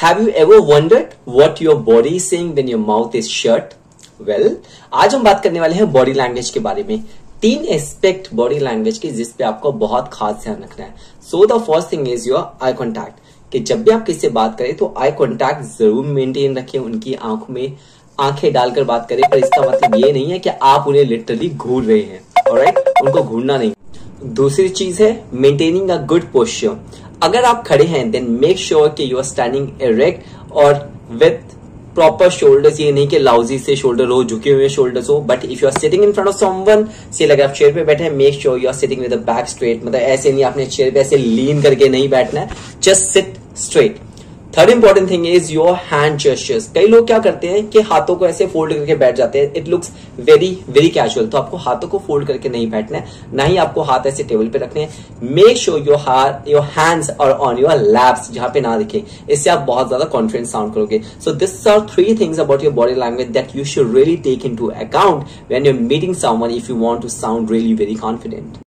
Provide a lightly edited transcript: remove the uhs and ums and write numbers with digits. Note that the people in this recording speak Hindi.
Have you ever wondered what your body is saying when your mouth is shut? Well, आज हम बात करने वाले हैं बॉडी लैंग्वेज के बारे में। 3 एस्पेक्ट बॉडी लैंग्वेज के जिस पे आपको बहुत खास ध्यान रखना है। So the first thing is your eye contact, कि जब भी आप किसी से बात करें तो आई कॉन्टैक्ट जरूर मेंटेन रखें, उनकी आंखों में आंखें डालकर बात करें, पर इसका मतलब ये नहीं है कि आप उन्हें लिटरली घूर रहे हैं। ऑलराइट, उनको घूरना नहीं। दूसरी चीज है मेंटेनिंग अ गुड पोस्चर। अगर आप खड़े हैं देन मेक श्योर कि यू आर स्टैंडिंग इरेक्ट और विथ प्रॉपर शोल्डर्स। ये नहीं कि लाउजी से शोल्डर हो, झुके हुए शोल्डर्स हो, but if you are sitting in front of someone, say अगर आप चेयर पे बैठे हैं, make sure you are sitting with the back straight. मतलब ऐसे नहीं, आपने चेयर पे ऐसे लीन करके नहीं बैठना है, just sit straight. Third important thing is your hand gestures. कई लोग क्या करते हैं कि हाथों को ऐसे फोल्ड करके बैठ जाते हैं, it looks very very casual. तो आपको हाथों को फोल्ड करके नहीं बैठना है, ना ही आपको हाथ ऐसे टेबल पे रखने हैं। Make sure your hands are on your laps, जहां पे ना दिखे। इससे आप बहुत ज्यादा कॉन्फिडेंट साउंड करोगे। So this are 3 things about your body language that you should really take into account when you are meeting someone if you want to sound really very confident.